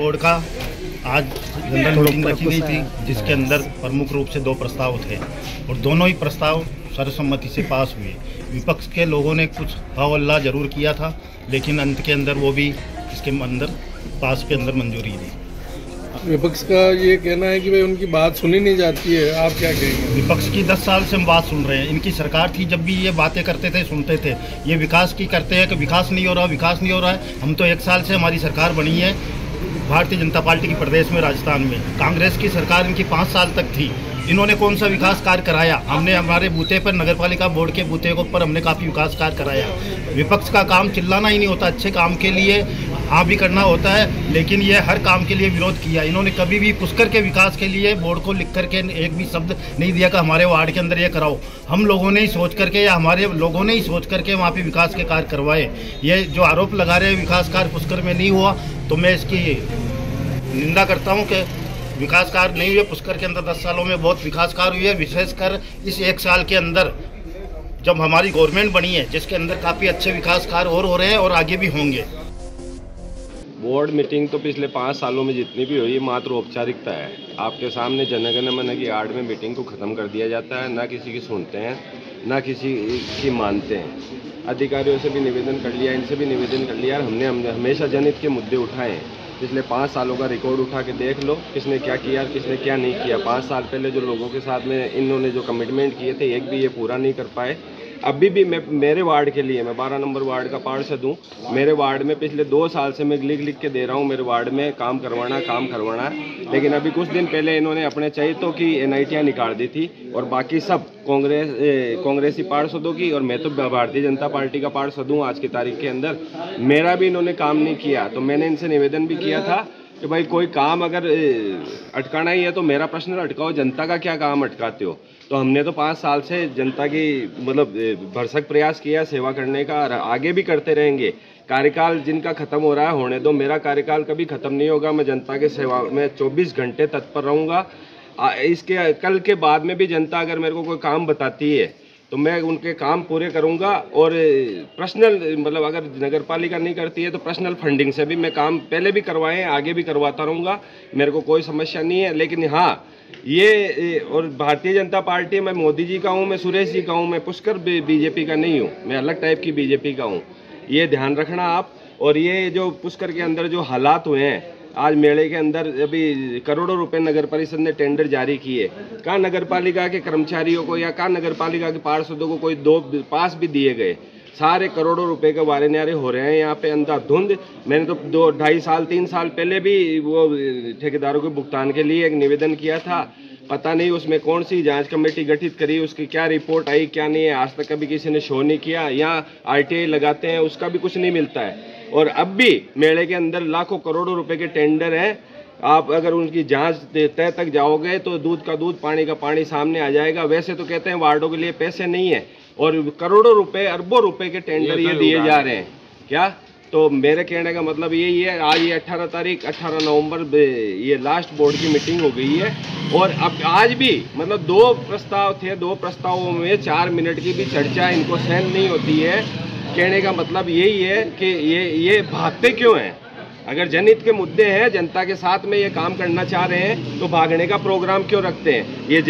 Board का आज general meeting रखी गई थी, जिसके अंदर प्रमुख रूप से 2 प्रस्ताव थे और दोनों ही प्रस्ताव सर्वसम्मति से पास हुए। विपक्ष के लोगों ने कुछ हवा जरूर किया था, लेकिन अंत के अंदर वो भी इसके अंदर पास के अंदर मंजूरी दी। विपक्ष का ये कहना है कि भाई उनकी बात सुनी नहीं जाती है, आप क्या कहेंगे? विपक्ष की 10 साल से हम बात सुन रहे हैं। इनकी सरकार थी जब भी ये बातें करते थे, सुनते थे। ये विकास की करते हैं कि विकास नहीं हो रहा, विकास नहीं हो रहा है। हम तो 1 साल से हमारी सरकार बनी है भारतीय जनता पार्टी की प्रदेश में, राजस्थान में। कांग्रेस की सरकार इनकी 5 साल तक थी। इन्होंने कौन सा विकास कार्य कराया? हमने हमारे बूथे पर, नगरपालिका बोर्ड के बूथे के ऊपर हमने काफ़ी विकास कार्य कराया। विपक्ष का काम चिल्लाना ही नहीं होता, अच्छे काम के लिए हाँ भी करना होता है, लेकिन ये हर काम के लिए विरोध किया। इन्होंने कभी भी पुष्कर के विकास के लिए बोर्ड को लिख करके एक भी शब्द नहीं दिया कि हमारे वार्ड के अंदर ये कराओ। हम लोगों ने ही सोच करके या हमारे लोगों ने ही सोच करके वहाँ पे विकास के कार्य करवाए। ये जो आरोप लगा रहे हैं विकास कार्य पुष्कर में नहीं हुआ, तो मैं इसकी निंदा करता हूँ कि विकास कार्य नहीं हुए। पुष्कर के अंदर 10 सालों में बहुत विकास कार्य हुए, विशेषकर इस 1 साल के अंदर जब हमारी गवर्नमेंट बनी है, जिसके अंदर काफ़ी अच्छे विकास कार्य और हो रहे हैं और आगे भी होंगे। बोर्ड मीटिंग तो पिछले 5 सालों में जितनी भी हुई मात्र औपचारिकता है। आपके सामने जनगण मन की आड़ में मीटिंग को ख़त्म कर दिया जाता है। ना किसी की सुनते हैं, ना किसी की मानते हैं। अधिकारियों से भी निवेदन कर लिया, इनसे भी निवेदन कर लिया। हमने हमेशा जनहित के मुद्दे उठाए हैं। पिछले 5 सालों का रिकॉर्ड उठा के देख लो, किसने क्या किया, किसने क्या नहीं किया। 5 साल पहले जो लोगों के साथ में इन्होंने जो कमिटमेंट किए थे, एक भी ये पूरा नहीं कर पाए। अभी भी मैं मेरे वार्ड के लिए, मैं 12 नंबर वार्ड का पार्षद हूँ। मेरे वार्ड में पिछले 2 साल से मैं लिख के दे रहा हूँ, मेरे वार्ड में काम करवाना। लेकिन अभी कुछ दिन पहले इन्होंने अपने चहितों की NITयाँ निकाल दी थी और बाकी सब कांग्रेसी पार्षदों की, और मैं तो भारतीय जनता पार्टी का पार्षद हूँ आज की तारीख के अंदर। मेरा भी इन्होंने काम नहीं किया, तो मैंने इनसे निवेदन भी किया था कि भाई कोई काम अगर अटकाना ही है तो मेरा प्रश्न अटकाओ, जनता का क्या काम अटकाते हो। तो हमने तो 5 साल से जनता की मतलब भरसक प्रयास किया सेवा करने का, और आगे भी करते रहेंगे। कार्यकाल जिनका खत्म हो रहा है होने दो, मेरा कार्यकाल कभी खत्म नहीं होगा। मैं जनता के सेवा में 24 घंटे तत्पर रहूँगा। इसके कल के बाद में भी जनता अगर मेरे को कोई काम बताती है तो मैं उनके काम पूरे करूंगा। और पर्सनल मतलब अगर नगर पालिका नहीं करती है तो पर्सनल फंडिंग से भी मैं काम पहले भी करवाए, आगे भी करवाता रहूँगा। मेरे को कोई समस्या नहीं है। लेकिन हाँ, ये और भारतीय जनता पार्टी, मैं मोदी जी का हूँ, मैं सुरेश जी का हूँ, मैं पुष्कर BJP का नहीं हूँ, मैं अलग टाइप की BJP का हूँ। ये ध्यान रखना आप। और ये जो पुष्कर के अंदर जो हालात हुए हैं, आज मेले के अंदर अभी करोड़ों रुपए नगर परिषद ने टेंडर जारी किए। कहाँ नगर पालिका के कर्मचारियों को या कहाँ नगर पालिका के पार्षदों को कोई 2 पास भी दिए गए? सारे करोड़ों रुपए के वारे न्यारे हो रहे हैं यहाँ पे अंधाधुंध। मैंने तो 2, 2.5 साल 3 साल पहले भी वो ठेकेदारों के भुगतान के लिए एक निवेदन किया था। पता नहीं उसमें कौन सी जांच कमेटी गठित करी, उसकी क्या रिपोर्ट आई क्या नहीं है, आज तक कभी किसी ने शो नहीं किया। यहाँ RTI लगाते हैं, उसका भी कुछ नहीं मिलता है। और अब भी मेले के अंदर लाखों करोड़ों रुपए के टेंडर हैं। आप अगर उनकी जांच तय तक जाओगे तो दूध का दूध, पानी का पानी सामने आ जाएगा। वैसे तो कहते हैं वार्डों के लिए पैसे नहीं है, और करोड़ों रुपए, अरबों रुपए के टेंडर ये दिए जा रहे हैं क्या? तो मेरे कहने का मतलब यही है। आज ये 18 नवंबर ये लास्ट बोर्ड की मीटिंग हो गई है, और अब आज भी मतलब 2 प्रस्ताव थे, 2 प्रस्तावों में 4 मिनट की भी चर्चा इनको सहन नहीं होती है। कहने का मतलब यही है कि ये भागते क्यों हैं? अगर जनहित के मुद्दे हैं, जनता के साथ में ये काम करना चाह रहे हैं, तो भागने का प्रोग्राम क्यों रखते हैं? ये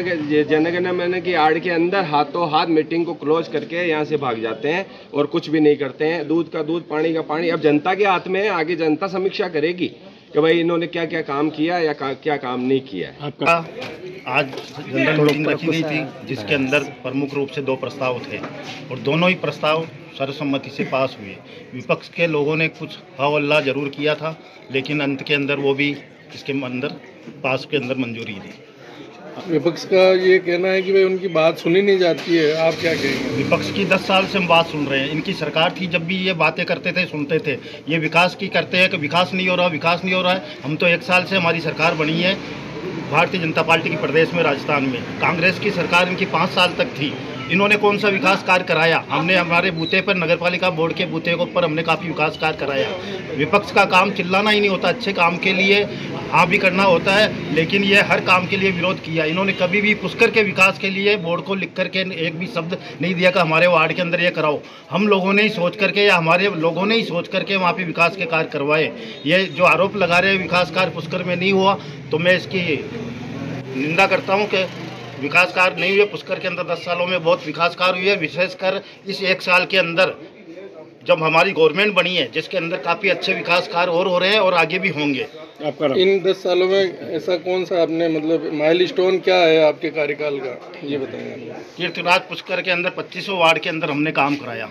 जनगण मन की आड़ के अंदर हाथों हाथ मीटिंग को क्लोज करके यहाँ से भाग जाते हैं और कुछ भी नहीं करते हैं। दूध का दूध, पानी का पानी। अब जनता के हाथ में है, आगे जनता समीक्षा करेगी कि भाई इन्होंने क्या क्या काम किया या क्या काम नहीं किया है। आपका आज जनरल मीटिंग रखी गई थी, जिसके अंदर प्रमुख रूप से 2 प्रस्ताव थे और दोनों ही प्रस्ताव सर्वसम्मति से पास हुए। विपक्ष के लोगों ने कुछ हवा जरूर किया था, लेकिन अंत के अंदर वो भी इसके अंदर पास के अंदर मंजूरी दी। विपक्ष का ये कहना है कि भाई उनकी बात सुनी नहीं जाती है, आप क्या कहेंगे? विपक्ष की 10 साल से हम बात सुन रहे हैं। इनकी सरकार थी जब भी ये बातें करते थे, सुनते थे। ये विकास की करते हैं कि विकास नहीं हो रहा, विकास नहीं हो रहा है। हम तो 1 साल से हमारी सरकार बनी है भारतीय जनता पार्टी की प्रदेश में, राजस्थान में। कांग्रेस की सरकार इनकी 5 साल तक थी। इन्होंने कौन सा विकास कार्य कराया? हमने हमारे बूथे पर, नगरपालिका बोर्ड के बूथे के ऊपर हमने काफ़ी विकास कार्य कराया। विपक्ष का काम चिल्लाना ही नहीं होता, अच्छे काम के लिए हाँ भी करना होता है, लेकिन ये हर काम के लिए विरोध किया। इन्होंने कभी भी पुष्कर के विकास के लिए बोर्ड को लिख करके एक भी शब्द नहीं दिया कि हमारे वार्ड के अंदर ये कराओ। हम लोगों ने ही सोच करके या हमारे लोगों ने ही सोच करके वहाँ पे विकास के कार्य करवाए। ये जो आरोप लगा रहे हैं विकास कार्य पुष्कर में नहीं हुआ, तो मैं इसकी निंदा करता हूँ कि विकास कार्य नहीं हुए। पुष्कर के अंदर 10 सालों में बहुत विकास कार्य हुए, विशेषकर इस 1 साल के अंदर जब हमारी गवर्नमेंट बनी है, जिसके अंदर काफ़ी अच्छे विकास कार्य और हो रहे हैं और आगे भी होंगे। इन 10 सालों में ऐसा कौन सा आपने मतलब माइलस्टोन क्या है आपके कार्यकाल का, ये बताएं। तीर्थराज पुष्कर के अंदर 25वें वार्ड के अंदर हमने काम कराया।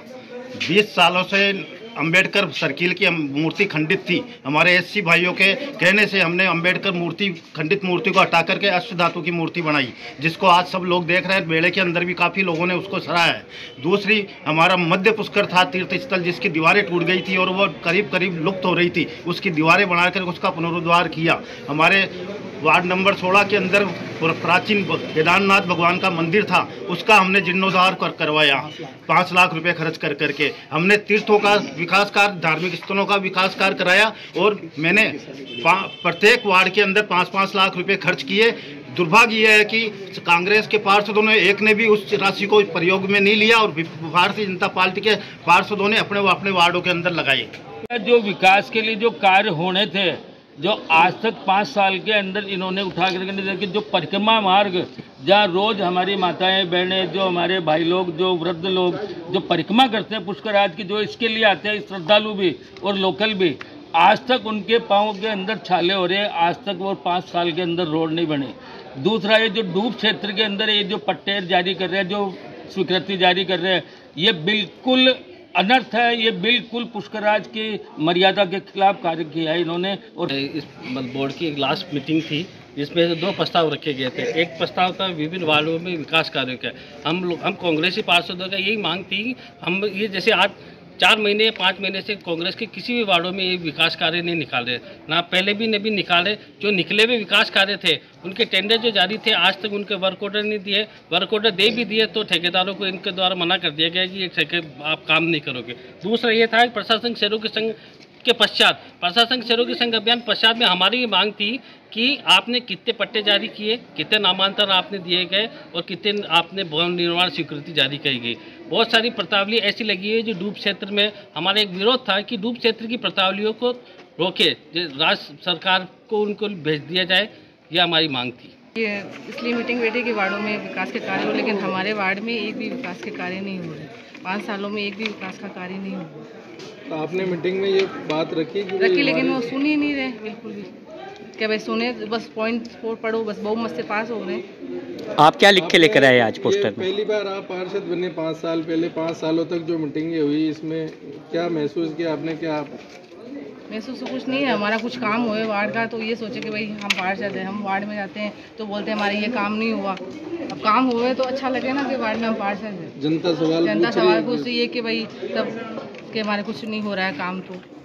20 सालों से अंबेडकर सर्किल की मूर्ति खंडित थी। हमारे एससी भाइयों के कहने से हमने अंबेडकर खंडित मूर्ति को हटा करके अष्ट धातु की मूर्ति बनाई, जिसको आज सब लोग देख रहे हैं। मेले के अंदर भी काफ़ी लोगों ने उसको सराहा है। दूसरी, हमारा मध्य पुष्कर था तीर्थ स्थल, जिसकी दीवारें टूट गई थी और वो करीब करीब लुप्त हो रही थी। उसकी दीवारें बनाकर उसका पुनरुद्धार किया। हमारे वार्ड नंबर 16 के अंदर प्राचीन केदारनाथ भगवान का मंदिर था, उसका हमने जीर्णोद्धार करवाया 5 लाख रुपए खर्च कर करके। हमने तीर्थों का विकास कार्य, धार्मिक स्थलों का विकास कार्य कराया और मैंने प्रत्येक वार्ड के अंदर 5-5 लाख रुपए खर्च किए। दुर्भाग्य यह है कि कांग्रेस के पार्षदों ने एक ने भी उस राशि को प्रयोग में नहीं लिया और भारतीय जनता पार्टी के पार्षदों ने अपने वार्डों के अंदर लगाए। जो विकास के लिए जो कार्य होने थे, जो आज तक 5 साल के अंदर इन्होंने उठा करके जो परिक्रमा मार्ग, जहाँ रोज हमारी माताएं बहनें, जो हमारे भाई लोग, जो वृद्ध लोग जो परिक्रमा करते हैं पुष्कराज की, जो इसके लिए आते हैं श्रद्धालु भी और लोकल भी, आज तक उनके पाँव के अंदर छाले हो रहे हैं। आज तक वो 5 साल के अंदर रोड नहीं बने। दूसरा, ये जो डूब क्षेत्र के अंदर ये जो पट्टे जारी कर रहे हैं, जो स्वीकृति जारी कर रहे हैं, ये बिल्कुल अनर्थ है। ये बिल्कुल पुष्कराज की मर्यादा के खिलाफ कार्य किया है इन्होंने। और इस बोर्ड की एक लास्ट मीटिंग थी, जिसमें 2 प्रस्ताव रखे गए थे। एक प्रस्ताव था विभिन्न वार्डों में विकास कार्यों का। हम कांग्रेसी पार्षदों का यही मांग थी, हम ये जैसे आज 4 महीने 5 महीने से कांग्रेस के किसी भी वार्डों में ये विकास कार्य नहीं निकाले, ना पहले भी नहीं निकाले। जो निकले हुए विकास कार्य थे, उनके टेंडर जो जारी थे, आज तक उनके वर्क ऑर्डर नहीं दिए। वर्क ऑर्डर दे भी दिए तो ठेकेदारों को इनके द्वारा मना कर दिया गया कि आप काम नहीं करोगे। दूसरा ये था प्रशासन सहयोग संघ के पश्चात, प्रशासन सहयोग संघ अभियान पश्चात में हमारी ये मांग थी कि आपने कितने पट्टे जारी किए, कितने नामांतरण आपने दिए गए और कितने आपने भवन निर्माण स्वीकृति जारी की गई। बहुत सारी प्रतावली ऐसी लगी है जो डूब क्षेत्र में। हमारा एक विरोध था कि डूब क्षेत्र की प्रतावलियों को रोके, राज्य सरकार को उनको भेज दिया जाए, यह हमारी मांग थी। ये इसलिए मीटिंग बैठी कि वार्डों में विकास के कार्य हो, लेकिन हमारे वार्ड में एक भी विकास के कार्य नहीं हो रहे। 5 सालों में एक भी विकास का कार्य नहीं हुआ। तो आपने मीटिंग में ये बात रखी, लेकिन वो सुन ही नहीं रहे बिल्कुल भी। क्या भाई सुने, बस पॉइंट पढ़ो, बस बहुमत से पास हो गए। आप क्या लिख के लेकर आए आज पोस्टर में? पहली बार आप पार्षद बने 5 साल पहले। 5 सालों तक जो मीटिंगें हुई, इसमें क्या महसूस किया आपने? क्या महसूस कुछ नहीं है। हमारा कुछ काम हुए वार्ड का, तो ये सोचे कि भाई हम पार्षद हैं, हम वार्ड में जाते हैं तो बोलते हैं हमारे ये काम नहीं हुआ। अब काम हुए तो अच्छा लगे ना कि वार्ड में हम पार्षद हैं। जनता सवाल पूछ रही है कि भाई तब कि हमारे कुछ नहीं हो रहा है काम। तो